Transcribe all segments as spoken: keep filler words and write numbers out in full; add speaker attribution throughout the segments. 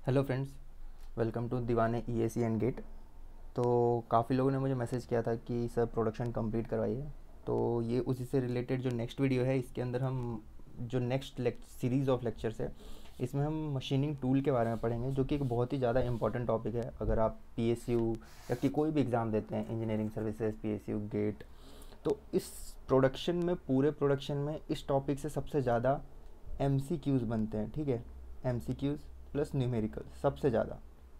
Speaker 1: Hello friends, welcome to दीवाने E S and gate. तो काफ़ी लोगों ने मुझे मैसेज किया था कि सर प्रोडक्शन कंप्लीट करवाइए। तो ये उसी से रिलेटेड जो नेक्स्ट वीडियो है, इसके अंदर हम जो नेक्स्ट सीरीज़ ऑफ लेक्चर्स है, इसमें हम मशीनिंग टूल के बारे में पढ़ेंगे, जो कि एक बहुत ही ज़्यादा इंपॉर्टेंट टॉपिक है। अगर आप पी एस यू या कि कोई भी एग्ज़ाम देते हैं, engineering services, P S U, GATE, तो इस प्रोडक्शन में, पूरे प्रोडक्शन में इस टॉपिक से सबसे ज़्यादा एम सी क्यूज़ बनते हैं। ठीक है, M C Qs plus numerical सबसे ज़्यादा।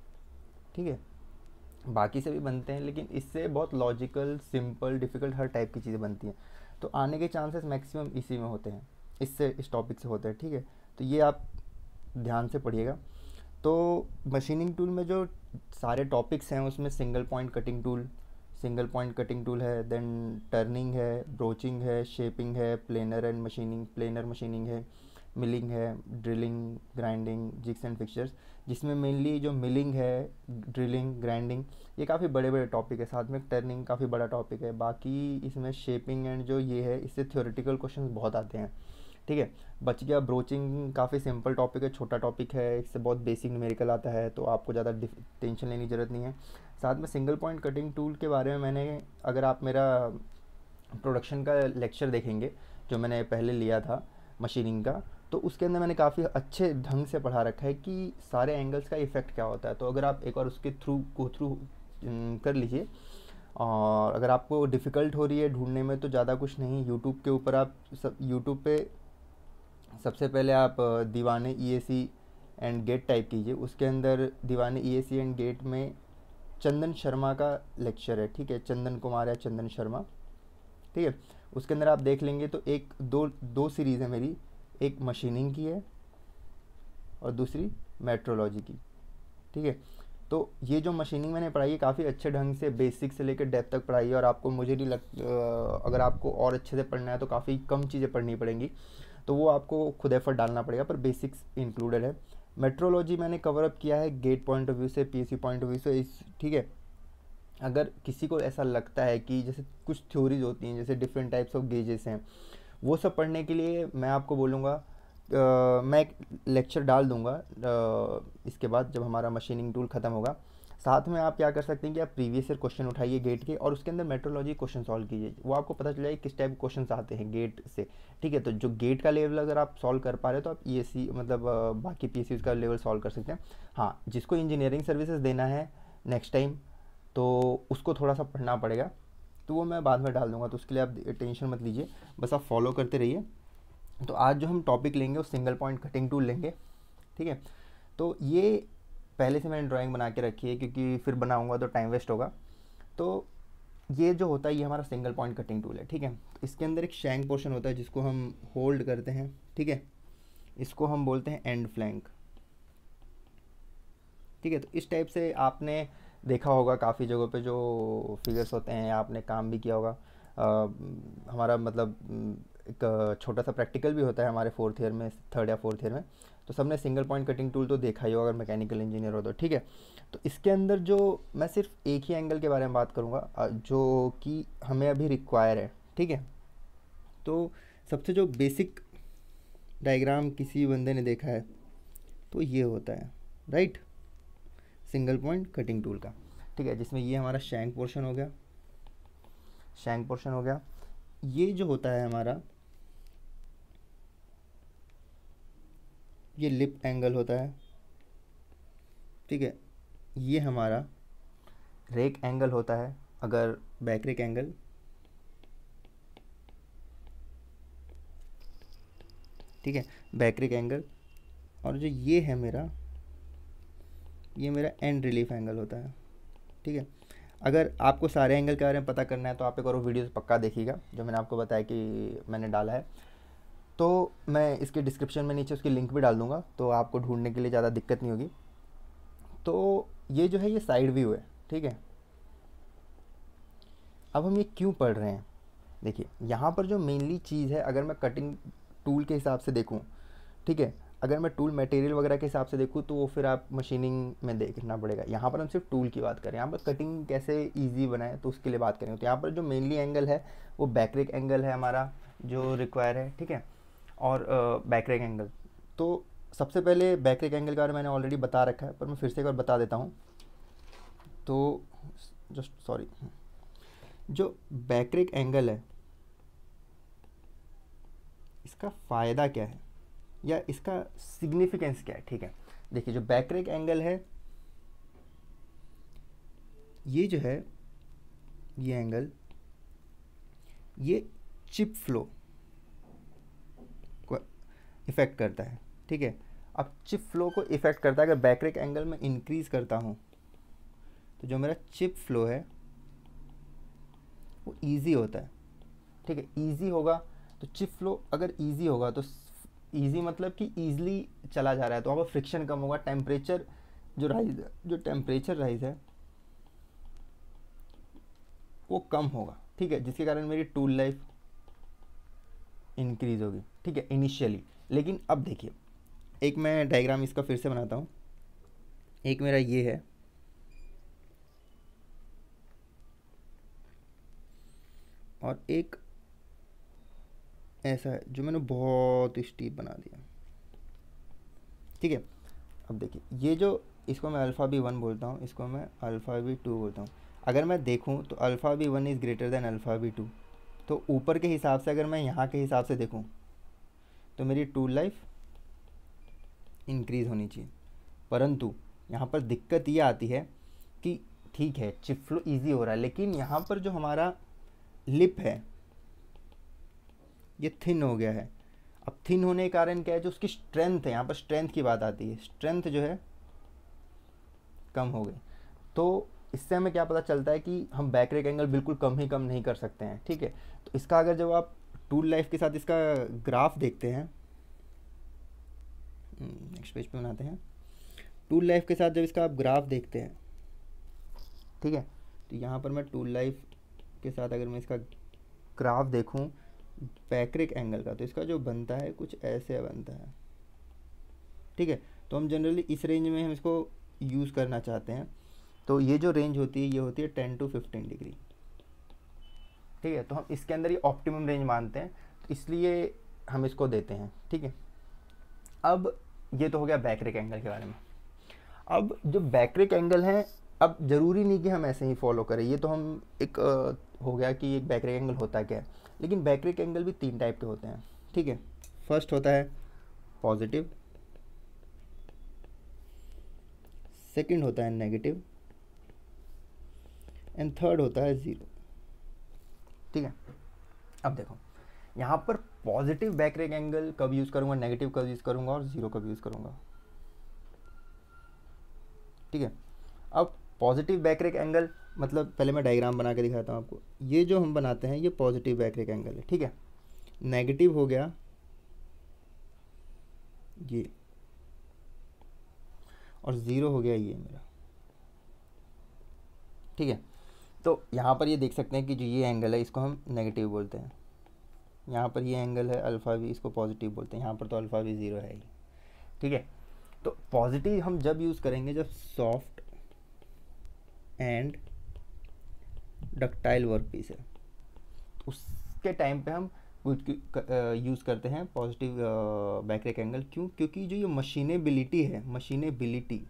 Speaker 1: ठीक है, बाकी से भी बनते हैं, लेकिन इससे बहुत लॉजिकल, सिंपल, डिफ़िकल्ट हर टाइप की चीज़ें बनती हैं। तो आने के चांसेस मैक्सिमम इसी में होते हैं, इससे, इस टॉपिक से होते हैं। ठीक है, तो ये आप ध्यान से पढ़िएगा। तो मशीनिंग टूल में जो सारे टॉपिक्स हैं, उसमें single point cutting tool single point cutting tool है, देन टर्निंग है, ब्रोचिंग है, शेपिंग है, planer and machining planer machining है, मिलिंग है, drilling, grinding, jigs and fixtures, जिसमें मेनली जो मिलिंग है, ड्रिलिंग, ग्राइंडिंग, ये काफ़ी बड़े बड़े टॉपिक है। साथ में टर्निंग काफ़ी बड़ा टॉपिक है। बाकी इसमें शेपिंग एंड जो ये है, इससे थ्योरेटिकल क्वेश्चंस बहुत आते हैं। ठीक है, बच गया ब्रोचिंग, काफ़ी सिंपल टॉपिक है, छोटा टॉपिक है, इससे बहुत बेसिक न्यूमेरिकल आता है, तो आपको ज़्यादा टेंशन लेने की ज़रूरत नहीं है। साथ में सिंगल पॉइंट कटिंग टूल के बारे में मैंने, अगर आप मेरा प्रोडक्शन का लेक्चर देखेंगे जो मैंने पहले लिया था मशीनिंग का, तो उसके अंदर मैंने काफ़ी अच्छे ढंग से पढ़ा रखा है कि सारे एंगल्स का इफ़ेक्ट क्या होता है। तो अगर आप एक बार उसके थ्रू गो थ्रू कर लीजिए, और अगर आपको डिफ़िकल्ट हो रही है ढूंढने में, तो ज़्यादा कुछ नहीं, यूट्यूब के ऊपर आप सब यूट्यूब पे सबसे पहले आप दीवाने E A C and GATE type कीजिए। उसके अंदर दीवाने E A C and gate में चंदन शर्मा का लेक्चर है। ठीक है, चंदन कुमार या चंदन शर्मा। ठीक है, उसके अंदर आप देख लेंगे तो एक दो दो सीरीज़ है मेरी, एक मशीनिंग की है और दूसरी मेट्रोलॉजी की। ठीक है, तो ये जो मशीनिंग मैंने पढ़ाई है, काफ़ी अच्छे ढंग से बेसिक से लेकर डेप्थ तक पढ़ाई है। और आपको, मुझे नहीं लग, अगर आपको और अच्छे से पढ़ना है तो काफ़ी कम चीज़ें पढ़नी पड़ेंगी, तो वो आपको खुद एफर्ट डालना पड़ेगा, पर बेसिक्स इंक्लूडेड है। मेट्रोलॉजी मैंने कवर अप किया है गेट पॉइंट ऑफ व्यू से, P S U point of view से। इस ठीक है, अगर किसी को ऐसा लगता है कि जैसे कुछ थ्योरीज होती हैं, जैसे डिफरेंट टाइप्स ऑफ गेजेस हैं, वो सब पढ़ने के लिए मैं आपको बोलूँगा, अ, मैं एक लेक्चर डाल दूँगा इसके बाद, जब हमारा मशीनिंग टूल ख़त्म होगा। साथ में आप क्या कर सकते हैं कि आप प्रीवियस ईयर क्वेश्चन उठाइए गेट के, और उसके अंदर मेट्रोलॉजी क्वेश्चन सॉल्व कीजिए। वो आपको पता चल जाएगा किस टाइप के क्वेश्चन आते हैं गेट से। ठीक है, तो जो गेट का लेवल अगर आप सॉल्व कर पा रहे हो, तो आप ई एस सी मतलब अ, बाकी पी एस यूज़ का लेवल सॉल्व कर सकते हैं। हाँ, जिसको इंजीनियरिंग सर्विसेज देना है नेक्स्ट टाइम, तो उसको थोड़ा सा पढ़ना पड़ेगा, तो वो मैं बाद में डाल दूंगा, तो उसके लिए आप टेंशन मत लीजिए, बस आप फॉलो करते रहिए। तो आज जो हम टॉपिक लेंगे वो सिंगल पॉइंट कटिंग टूल लेंगे। ठीक है, तो ये पहले से मैंने ड्राइंग बना के रखी है, क्योंकि फिर बनाऊंगा तो टाइम वेस्ट होगा। तो ये जो होता है, ये हमारा सिंगल पॉइंट कटिंग टूल है। ठीक है, इसके अंदर एक शैंक पोर्शन होता है जिसको हम होल्ड करते हैं। ठीक है, इसको हम बोलते हैं एंड फ्लैंक। ठीक है, तो इस टाइप से आपने देखा होगा काफ़ी जगहों पे जो फिगर्स होते हैं, आपने काम भी किया होगा। अ, हमारा मतलब अम, एक छोटा सा प्रैक्टिकल भी होता है हमारे फोर्थ ईयर में, थर्ड या फोर्थ ईयर में, तो सबने सिंगल पॉइंट कटिंग टूल तो देखा ही होगा अगर मैकेनिकल इंजीनियर हो तो। ठीक है, तो इसके अंदर जो मैं सिर्फ एक ही एंगल के बारे में बात करूँगा, अ, जो कि हमें अभी रिक्वायर है। ठीक है, तो सबसे जो बेसिक डायग्राम किसी बंदे ने देखा है, तो ये होता है, right, single point cutting tool का। ठीक है, जिसमें ये हमारा शैंक पोर्शन हो गया, शैंक पोर्शन हो गया। ये जो होता है हमारा, ये लिप एंगल होता है। ठीक है, ये हमारा रेक एंगल होता है, अगर बैक रेक एंगल। ठीक है, बैक रेक एंगल। और जो ये है मेरा, ये मेरा एंड रिलीफ एंगल होता है। ठीक है, अगर आपको सारे एंगल के बारे में पता करना है, तो आप एक और वीडियो पक्का देखिएगा जो मैंने आपको बताया कि मैंने डाला है। तो मैं इसके डिस्क्रिप्शन में नीचे उसकी लिंक भी डाल दूँगा, तो आपको ढूंढने के लिए ज़्यादा दिक्कत नहीं होगी। तो ये जो है, ये साइड व्यू है। ठीक है, अब हम ये क्यों पढ़ रहे हैं, देखिए यहाँ पर जो मेनली चीज़ है, अगर मैं कटिंग टूल के हिसाब से देखूँ, ठीक है, अगर मैं टूल मटेरियल वगैरह के हिसाब से देखूँ, तो वो फिर आप मशीनिंग में देखना पड़ेगा। यहाँ पर हम सिर्फ टूल की बात करें, यहाँ पर कटिंग कैसे इजी बनाए, तो उसके लिए बात करेंगे। तो यहाँ पर जो मेनली एंगल है, वो बैकरेक एंगल है हमारा, जो रिक्वायर है। ठीक है, और बैकरेक एंगल, तो सबसे पहले बैकरेक एंगल के बारे में मैंने ऑलरेडी बता रखा है, पर मैं फिर से एक बार बता देता हूँ। तो जस्ट सॉरी, जो बैकरेक एंगल है इसका फ़ायदा क्या है या इसका सिग्निफिकेंस क्या है, ठीक है। देखिए, जो बैकरेक एंगल है, ये जो है ये एंगल, ये चिप फ्लो को इफ़ेक्ट करता है, ठीक है। अब चिप फ्लो को इफ़ेक्ट करता है, अगर बैकरेक एंगल में इंक्रीज़ करता हूँ तो जो मेरा चिप फ्लो है वो इजी होता है, ठीक है। इजी होगा तो चिप फ्लो अगर इजी होगा तो इजी मतलब कि ईजिली चला जा रहा है, तो वहाँ पर फ्रिक्शन कम होगा, टेम्परेचर जो राइज जो टेम्परेचर राइज है वो कम होगा, ठीक है, जिसके कारण मेरी टूल लाइफ इंक्रीज होगी, ठीक है, इनिशियली। लेकिन अब देखिए, एक मैं डायग्राम इसका फिर से बनाता हूँ। एक मेरा ये है और एक ऐसा है जो मैंने बहुत स्टीप बना दिया, ठीक है। अब देखिए, ये जो इसको मैं अल्फ़ा बी वन बोलता हूँ, इसको मैं अल्फ़ा बी टू बोलता हूँ। अगर मैं देखूँ तो alpha B one is greater than alpha B two, तो ऊपर के हिसाब से अगर मैं यहाँ के हिसाब से देखूँ तो मेरी टूल लाइफ इंक्रीज़ होनी चाहिए। परंतु यहाँ पर दिक्कत ये आती है कि ठीक है, चिप फ्लो ईजी हो रहा है, लेकिन यहाँ पर जो हमारा लिप है ये थिन हो गया है। अब थिन होने के कारण क्या है, जो उसकी स्ट्रेंथ है, यहाँ पर स्ट्रेंथ की बात आती है, स्ट्रेंथ जो है कम हो गई। तो इससे हमें क्या पता चलता है कि हम बैकरेक एंगल बिल्कुल कम ही कम नहीं कर सकते हैं, ठीक है। तो इसका अगर जब आप टूल लाइफ के साथ इसका ग्राफ देखते हैं, नेक्स्ट पेज पे बनाते हैं, टूल लाइफ के साथ जब इसका आप ग्राफ देखते हैं, ठीक है, तो यहाँ पर मैं टूल लाइफ के साथ अगर मैं इसका ग्राफ देखूँ बैकरेक एंगल का, तो इसका जो बनता है कुछ ऐसे बनता है, ठीक है। तो हम जनरली इस रेंज में हम इसको यूज़ करना चाहते हैं। तो ये जो रेंज होती है ये होती है टेन टू फिफ्टीन डिग्री, ठीक है। तो हम इसके अंदर ये ऑप्टिमम रेंज मानते हैं, तो इसलिए हम इसको देते हैं, ठीक है। अब ये तो हो गया बैकरेक एंगल के बारे में। अब जो बैकरेक एंगल है, अब ज़रूरी नहीं कि हम ऐसे ही फॉलो करें, ये तो हम एक आ, हो गया कि एक बैकरेक एंगल होता क्या है। लेकिन बैकरेक एंगल भी तीन टाइप के होते हैं, ठीक है। फर्स्ट होता है पॉजिटिव, सेकंड होता है नेगेटिव, एंड थर्ड होता है ज़ीरो, ठीक है। अब देखो, यहाँ पर पॉजिटिव बैकरेक एंगल कब यूज़ करूँगा, नेगेटिव कब यूज़ करूँगा और ज़ीरो कब यूज़ करूँगा, ठीक है। अब पॉजिटिव बैकरेक एंगल मतलब पहले मैं डायग्राम बना के दिखाता हूँ आपको। ये जो हम बनाते हैं ये पॉजिटिव बैकरेक एंगल है, ठीक है। नेगेटिव हो गया ये, और ज़ीरो हो गया ये मेरा, ठीक है। तो यहाँ पर ये देख सकते हैं कि जो ये एंगल है इसको हम नेगेटिव बोलते हैं, यहाँ पर ये एंगल है अल्फ़ा भी, इसको पॉजिटिव बोलते हैं, यहाँ पर तो अल्फ़ा भी ज़ीरो है ही, ठीक है। तो पॉजिटिव हम जब यूज़ करेंगे जब soft and ductile work piece है, तो उसके टाइम पे हम यूज़ करते हैं पॉजिटिव बैकरेक एंगल। क्यों? क्योंकि जो ये मशीनेबिलिटी है, मशीनेबिलिटी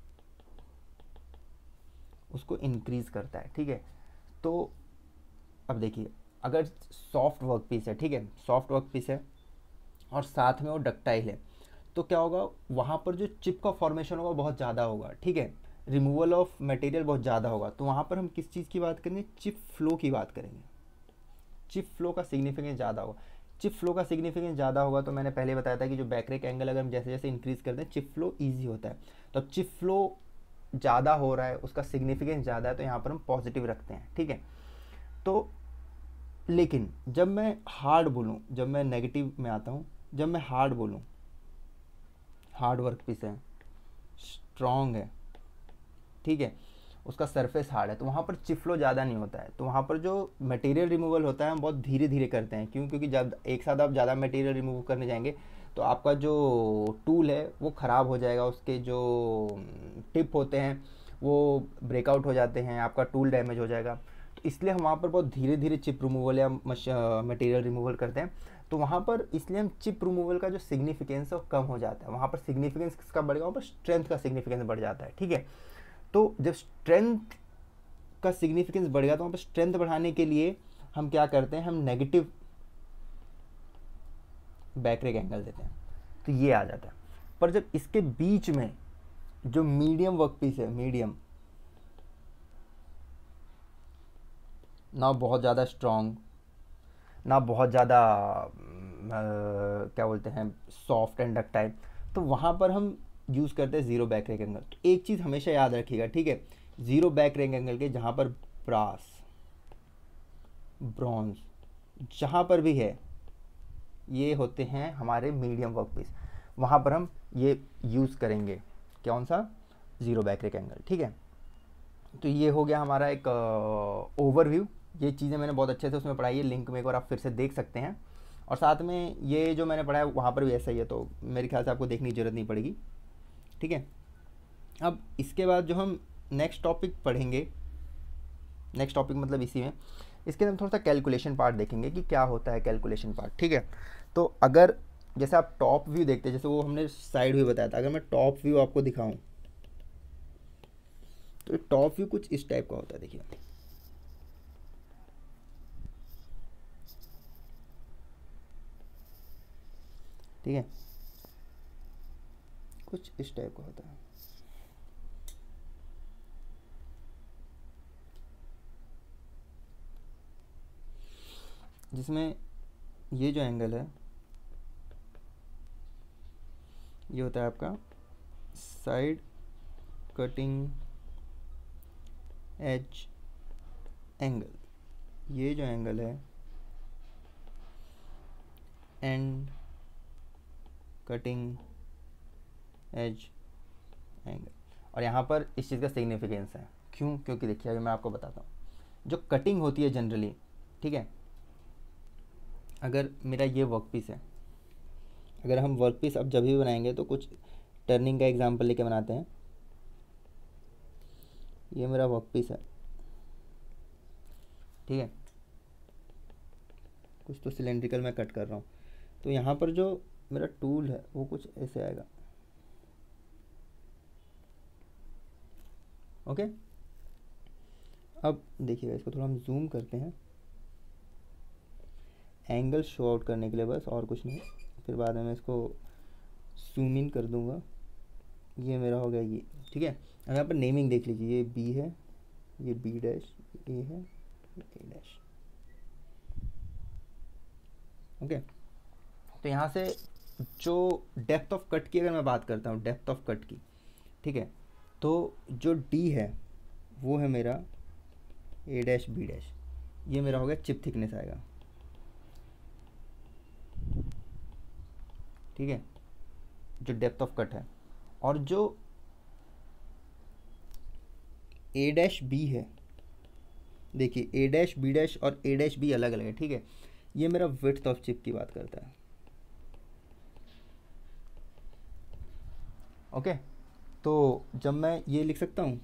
Speaker 1: उसको इंक्रीज़ करता है, ठीक है। तो अब देखिए, अगर सॉफ्ट वर्क पीस है, ठीक है, सॉफ्ट वर्क पीस है और साथ में वो डक्टाइल है, तो क्या होगा, वहाँ पर जो चिप का फॉर्मेशन होगा बहुत ज़्यादा होगा, ठीक है, रिमूवल ऑफ मटेरियल बहुत ज़्यादा होगा। तो वहाँ पर हम किस चीज़ की बात करेंगे, चिप फ्लो की बात करेंगे। चिप फ्लो का सिग्निफिकेंस ज़्यादा होगा। चिप फ्लो का सिग्निफिकेंस ज़्यादा होगा तो मैंने पहले बताया था कि जो बैकरेक एंगल अगर हम जैसे जैसे इंक्रीज़ करते हैं चिप फ्लो ईजी होता है। तो अब चिप फ्लो ज़्यादा हो रहा है, उसका सिग्निफिकेंस ज़्यादा है, तो यहाँ पर हम पॉजिटिव रखते हैं, ठीक है। तो लेकिन जब मैं हार्ड बोलूँ, जब मैं नेगेटिव में आता हूँ, जब मैं हार्ड बोलूँ, हार्ड वर्क पीस है, स्ट्रॉन्ग है, ठीक है, उसका सरफेस हार्ड है, तो वहाँ पर चिप फ्लो ज़्यादा नहीं होता है। तो वहाँ पर जो मटेरियल रिमूवल होता है हम बहुत धीरे धीरे करते हैं। क्यों? क्योंकि जब एक साथ आप ज़्यादा मटेरियल रिमूव करने जाएंगे तो आपका जो टूल है वो ख़राब हो जाएगा, उसके जो टिप होते हैं वो ब्रेकआउट हो जाते हैं, आपका टूल डैमेज हो जाएगा। तो इसलिए हम वहाँ पर बहुत धीरे धीरे चिप रिमूवल या मटेरियल रिमूवल करते हैं। तो वहाँ पर इसलिए हम चिप रिमूवल का जो सिग्निफिकेंस है वो कम हो जाता है, वहाँ पर सिग्निफिकेंस किसका बढ़ेगा, वहाँ पर स्ट्रेंथ का सिग्निफिकेंस बढ़ जाता है, ठीक है। तो जब स्ट्रेंथ का सिग्निफिकेंस बढ़ेगा तो वहाँ पर स्ट्रेंथ बढ़ाने के लिए हम क्या करते हैं, हम नेगेटिव बैकरेक एंगल देते हैं, तो ये आ जाता है। पर जब इसके बीच में जो मीडियम वर्कपीस है, मीडियम ना बहुत ज़्यादा स्ट्रॉन्ग, ना बहुत ज़्यादा क्या बोलते हैं सॉफ्ट एंड डक्टाइल, तो वहाँ पर हम यूज़ करते हैं ज़ीरो बैक रेक एंगल। तो एक चीज़ हमेशा याद रखिएगा, ठीक है, ज़ीरो बैक रेक एंगल के जहाँ पर ब्रास, ब्रॉन्ज, जहाँ पर भी है, ये होते हैं हमारे मीडियम वर्कपीस, वहाँ पर हम ये यूज़ करेंगे कौन सा, ज़ीरो बैक रेक एंगल, ठीक है। तो ये हो गया हमारा एक ओवरव्यू, ये चीज़ें मैंने बहुत अच्छे से उसमें पढ़ाई है, लिंक में एक बार आप फिर से देख सकते हैं। और साथ में ये जो मैंने पढ़ा है वहाँ पर भी ऐसा ही है, तो मेरे ख्याल से आपको देखने की ज़रूरत नहीं पड़ेगी, ठीक है। अब इसके बाद जो हम नेक्स्ट टॉपिक पढ़ेंगे, नेक्स्ट टॉपिक मतलब इसी में, इसके अंदर थोड़ा सा कैलकुलेशन पार्ट देखेंगे कि क्या होता है कैलकुलेशन पार्ट, ठीक है। तो अगर जैसे आप टॉप व्यू देखते हैं, जैसे वो हमने साइड व्यू बताया था, अगर मैं टॉप व्यू आपको दिखाऊं तो टॉप व्यू कुछ इस टाइप का होता है, देखिए, ठीक है, कुछ इस टाइप का होता है। जिसमें ये जो एंगल है ये होता है आपका साइड कटिंग एज एंगल, ये जो एंगल है एंड कटिंग एज एंगल। और यहाँ पर इस चीज़ का सिग्निफिकेंस है, क्यों, क्योंकि देखिए अभी मैं आपको बताता हूँ, जो कटिंग होती है जनरली, ठीक है, अगर मेरा ये वर्कपीस है, अगर हम वर्कपीस अब जब भी बनाएंगे तो कुछ टर्निंग का एग्जांपल लेके बनाते हैं। ये मेरा वर्कपीस है, ठीक है, कुछ तो सिलेंड्रिकल मैं कट कर रहा हूँ, तो यहाँ पर जो मेरा टूल है वो कुछ ऐसे आएगा, ओके। अब देखिएगा, इसको थोड़ा हम जूम करते हैं एंगल शो आउट करने के लिए, बस और कुछ नहीं, फिर बाद में मैं इसको जूम इन कर दूंगा। ये मेरा हो गया ये, ठीक है। अब यहाँ पर नेमिंग देख लीजिए, ये बी है, ये बी डैश, ए है, ए डैश, ओके। तो यहाँ से जो डेप्थ ऑफ कट की अगर मैं बात करता हूँ, डेप्थ ऑफ कट की, ठीक है, तो जो डी है वो है मेरा ए डैश बी डैश, ये मेरा हो गया चिप थिकनेस आएगा, ठीक है, जो डेप्थ ऑफ कट है। और जो ए डैश बी है, देखिए ए डैश बी डैश और ए डैश बी अलग अलग है, ठीक है, ये मेरा विड्थ ऑफ चिप की बात करता है, ओके। तो जब मैं ये लिख सकता हूँ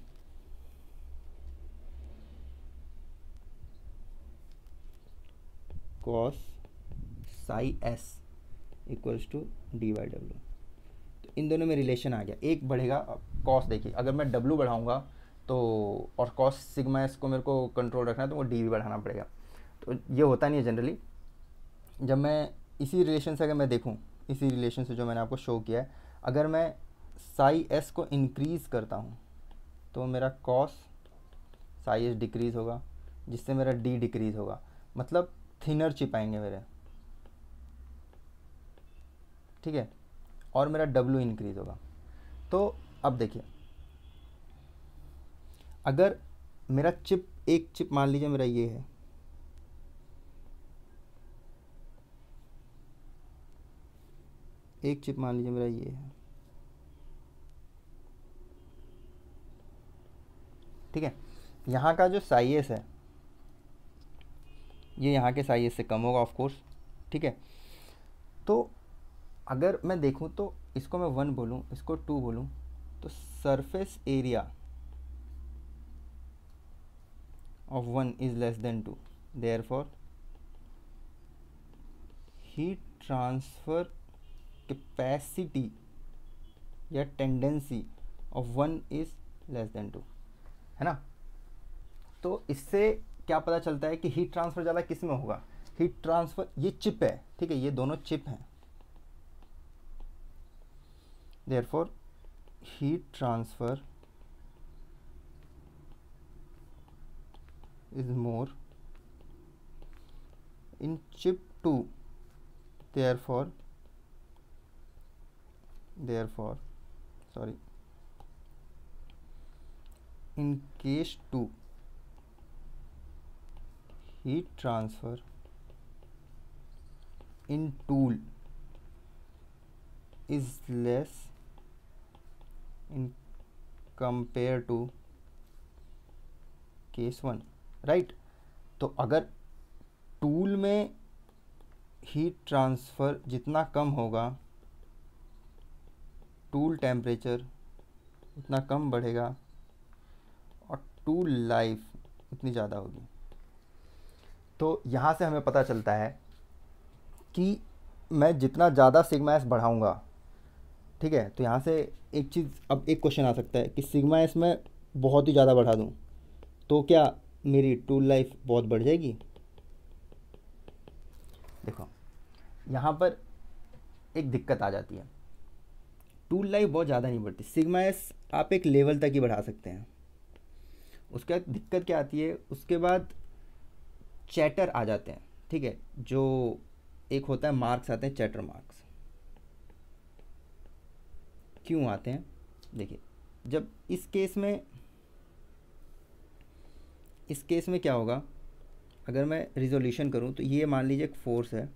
Speaker 1: cos psi S equals to D by W, तो इन दोनों में रिलेशन आ गया, एक बढ़ेगा कॉस, देखिए अगर मैं डब्ल्यू बढ़ाऊंगा तो, और कॉस सिग्मा एस को मेरे को कंट्रोल रखना है तो वो डी भी बढ़ाना पड़ेगा, तो ये होता नहीं है जनरली। जब मैं इसी रिलेशन से अगर मैं देखूं, इसी रिलेशन से जो मैंने आपको शो किया है, अगर मैं साई एस को इंक्रीज़ करता हूं तो मेरा कॉस साई एस डिक्रीज़ होगा, जिससे मेरा डी डिक्रीज़ होगा, मतलब थिनर चिप आएंगे मेरे, ठीक है, और मेरा डब्ल्यू इंक्रीज़ होगा। तो अब देखिए, अगर मेरा चिप, एक चिप मान लीजिए मेरा ये है, एक चिप मान लीजिए मेरा ये है, ठीक है, यहाँ का जो साइज है ये यहाँ के साइज से कम होगा ऑफ कोर्स, ठीक है। तो अगर मैं देखूँ तो इसको मैं वन बोलूँ, इसको टू बोलूँ, तो surface area of one is less than two, therefore heat transfer capacity या tendency of one is less than two, है ना। तो इससे क्या पता चलता है कि हीट ट्रांसफ़र ज़्यादा किस में होगा। हीट ट्रांसफ़र, ये चिप है, ठीक है, ये दोनों चिप हैं, therefore heat transfer is more in chip two, therefore therefore sorry in case two heat transfer in tool is less in compare to case one, right। तो अगर टूल में हीट ट्रांसफ़र जितना कम होगा, टूल टेम्परेचर उतना कम बढ़ेगा और tool life उतनी ज़्यादा होगी। तो यहाँ से हमें पता चलता है कि मैं जितना ज़्यादा सिग्मा एस बढ़ाऊँगा, ठीक है, तो यहाँ से एक चीज़, अब एक क्वेश्चन आ सकता है कि सिग्मा एस मैं बहुत ही ज़्यादा बढ़ा दूँ तो क्या मेरी टूल लाइफ बहुत बढ़ जाएगी। देखो यहाँ पर एक दिक्कत आ जाती है, टूल लाइफ बहुत ज़्यादा नहीं बढ़ती, सिग्मा एस आप एक लेवल तक ही बढ़ा सकते हैं। उसके बाद दिक्कत क्या आती है, उसके बाद चैटर आ जाते हैं, ठीक है, जो एक होता है मार्क्स आते हैं, चैटर मार्क्स क्यों आते हैं। देखिए जब इस केस में इस केस में क्या होगा, अगर मैं रिजोल्यूशन करूं तो ये मान लीजिए एक फोर्स है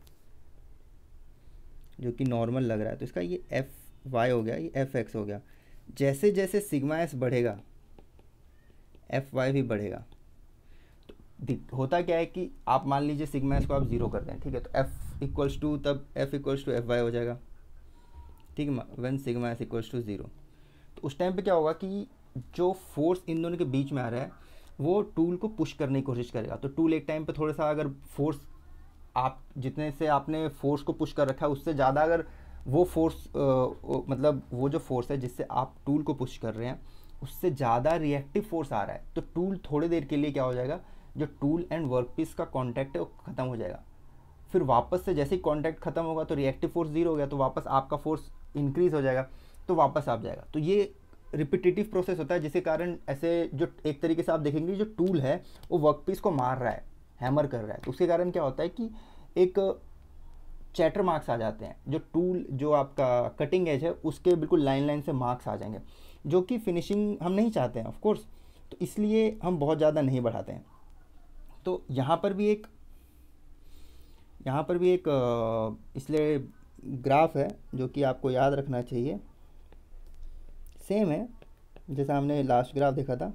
Speaker 1: जो कि नॉर्मल लग रहा है, तो इसका ये एफ वाई हो गया, ये एफ एक्स हो गया। जैसे जैसे सिग्मा एस बढ़ेगा एफ वाई भी बढ़ेगा। तो होता क्या है कि आप मान लीजिए सिग्मा एस को आप ज़ीरो कर दें, ठीक है, तो एफ इक्वल्स टू, तब F equals to F Y हो जाएगा, ठीक है, when sigma S equals to zero. तो उस टाइम पे क्या होगा कि जो फोर्स इन दोनों के बीच में आ रहा है वो टूल को पुश करने की कोशिश करेगा। तो टूल एक टाइम पे थोड़ा सा, अगर फोर्स आप जितने से आपने फोर्स को पुश कर रखा है उससे ज़्यादा अगर वो फोर्स मतलब वो जो फोर्स है जिससे आप टूल को पुश कर रहे हैं उससे ज़्यादा रिएक्टिव फोर्स आ रहा है, तो टूल थोड़ी देर के लिए क्या हो जाएगा, जो टूल एंड वर्कपीस का कांटेक्ट है वो ख़त्म हो जाएगा। फिर वापस से जैसे ही कांटेक्ट ख़त्म होगा तो रिएक्टिव फोर्स जीरो हो गया, तो वापस आपका फोर्स इंक्रीज़ हो जाएगा, तो वापस आप जाएगा। तो ये रिपीटेटिव प्रोसेस होता है, जिसके कारण ऐसे जो एक तरीके से आप देखेंगे जो टूल है वो वर्कपीस को मार रहा है, हैमर कर रहा है, तो उसके कारण क्या होता है कि एक चैटर मार्क्स आ जाते हैं, जो टूल जो आपका कटिंग एज है उसके बिल्कुल लाइन लाइन से मार्क्स आ जाएंगे, जो कि फिनिशिंग हम नहीं चाहते हैं ऑफ कोर्स, तो इसलिए हम बहुत ज़्यादा नहीं बढ़ाते हैं। तो यहाँ पर भी एक यहाँ पर भी एक इसलिए ग्राफ है जो कि आपको याद रखना चाहिए, सेम है जैसा हमने लास्ट ग्राफ देखा था,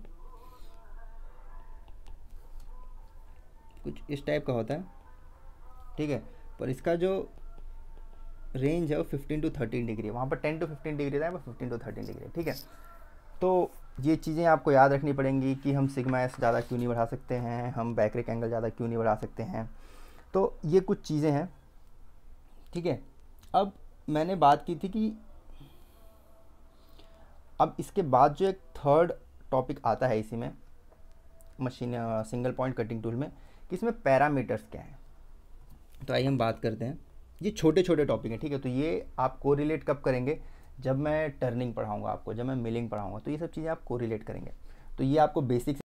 Speaker 1: कुछ इस टाइप का होता है, ठीक है, पर इसका जो रेंज है वो फिफ्टीन टू थर्टीन डिग्री है, वहाँ पर टेन टू फिफ्टीन डिग्री था, फिफ्टीन टू थर्टीन डिग्री, ठीक है। तो ये चीज़ें आपको याद रखनी पड़ेंगी कि हम सिग्मा एस ज़्यादा क्यों नहीं बढ़ा सकते हैं, हम बैकरेक एंगल ज़्यादा क्यों नहीं बढ़ा सकते हैं, तो ये कुछ चीज़ें हैं, ठीक है। अब मैंने बात की थी कि अब इसके बाद जो एक थर्ड टॉपिक आता है इसी में machine single point cutting tool में, कि इसमें पैरामीटर्स क्या हैं। तो आइए हम बात करते हैं, ये छोटे छोटे टॉपिक हैं, ठीक है, तो ये आप कोरिलेट कब करेंगे, जब मैं टर्निंग पढ़ाऊंगा आपको, जब मैं मिलिंग पढ़ाऊंगा, तो ये सब चीज़ें आप कोरिलेट करेंगे। तो ये आपको बेसिक